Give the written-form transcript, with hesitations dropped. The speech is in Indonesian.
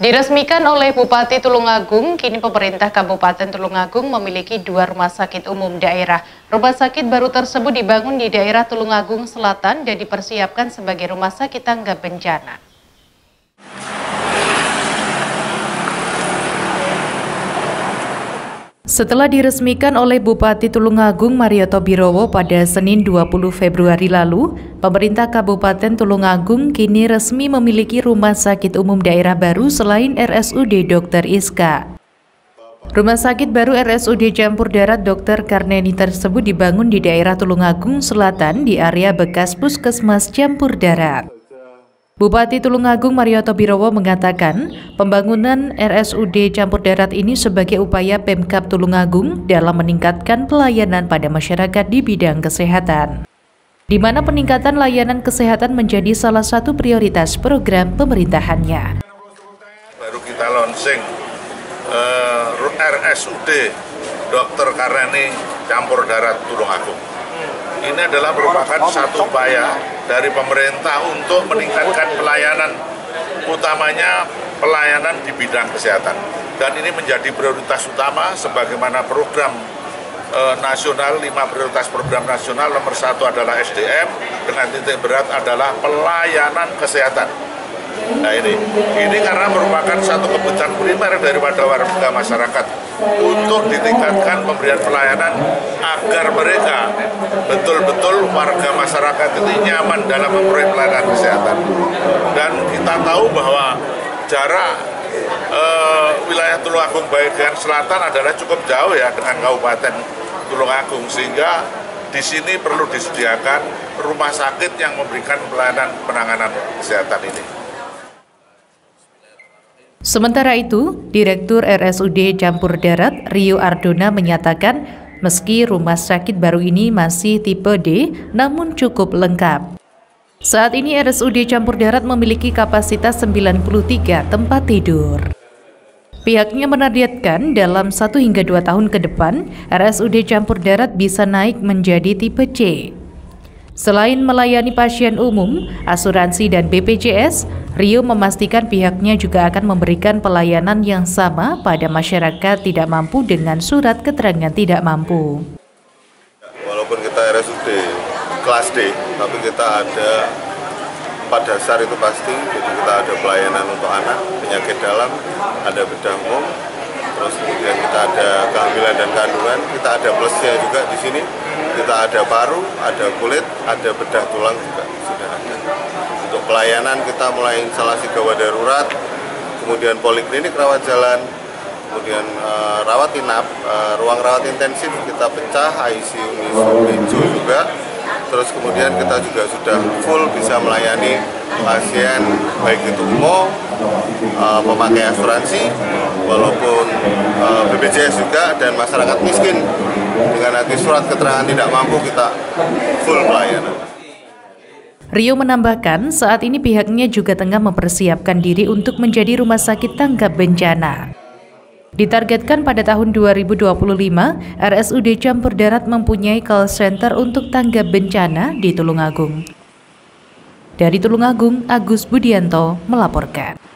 Diresmikan oleh Bupati Tulungagung, kini pemerintah Kabupaten Tulungagung memiliki 2 rumah sakit umum daerah. Rumah sakit baru tersebut dibangun di daerah Tulungagung Selatan dan dipersiapkan sebagai rumah sakit tanggap bencana. Setelah diresmikan oleh Bupati Tulungagung Marioto Birowo pada Senin 20 Februari lalu, pemerintah Kabupaten Tulungagung kini resmi memiliki rumah sakit umum daerah baru selain RSUD Dr. Iska. Rumah sakit baru RSUD Campur Darat Dr. Karneni tersebut dibangun di daerah Tulungagung Selatan di area bekas Puskesmas Campur Darat. Bupati Tulungagung Marioto Birowo mengatakan pembangunan RSUD Campur Darat ini sebagai upaya Pemkab Tulungagung dalam meningkatkan pelayanan pada masyarakat di bidang kesehatan, di mana peningkatan layanan kesehatan menjadi salah satu prioritas program pemerintahannya. Baru kita launching RSUD Dr. Karneni Campur Darat Tulungagung. Ini adalah merupakan satu upaya dari pemerintah untuk meningkatkan pelayanan, utamanya pelayanan di bidang kesehatan. Dan ini menjadi prioritas utama sebagaimana program nasional, 5 prioritas program nasional. Nomor 1 adalah SDM, dengan titik berat adalah pelayanan kesehatan. Nah ini karena merupakan satu kebutuhan primer daripada warga masyarakat untuk ditingkatkan pemberian pelayanan agar mereka betul-betul warga masyarakat ini nyaman dalam memperoleh pelayanan kesehatan. Dan kita tahu bahwa jarak wilayah Tulungagung bagian selatan adalah cukup jauh ya dengan Kabupaten Tulungagung, sehingga di sini perlu disediakan rumah sakit yang memberikan pelayanan penanganan kesehatan ini. Sementara itu, Direktur RSUD Campur Darat Rio Ardona menyatakan meski rumah sakit baru ini masih tipe D, namun cukup lengkap. Saat ini RSUD Campur Darat memiliki kapasitas 93 tempat tidur. Pihaknya menargetkan dalam 1 hingga 2 tahun ke depan, RSUD Campur Darat bisa naik menjadi tipe C. Selain melayani pasien umum, asuransi dan BPJS, Rio memastikan pihaknya juga akan memberikan pelayanan yang sama pada masyarakat tidak mampu dengan surat keterangan tidak mampu. Walaupun kita RSUD kelas D, tapi kita ada 4 dasar itu pasti. Jadi kita ada pelayanan untuk anak, penyakit dalam, ada bedah umum, terus kemudian kita ada kehamilan dan kandungan, kita ada plusnya juga di sini. Kita ada paru, ada kulit, ada bedah tulang juga sudah ada. Untuk pelayanan kita mulai instalasi gawat darurat, kemudian poliklinik rawat jalan, kemudian rawat inap, ruang rawat intensif kita pecah, ICU hijau juga. Terus kemudian kita juga sudah full bisa melayani pasien baik itu umum, pemakai asuransi, walaupun BPJS juga, dan masyarakat miskin dengan nanti surat keterangan tidak mampu kita full pelayanan. Rio menambahkan saat ini pihaknya juga tengah mempersiapkan diri untuk menjadi rumah sakit tanggap bencana. Ditargetkan pada tahun 2025, RSUD Campur Darat mempunyai call center untuk tanggap bencana di Tulungagung. Dari Tulungagung, Agus Budianto melaporkan.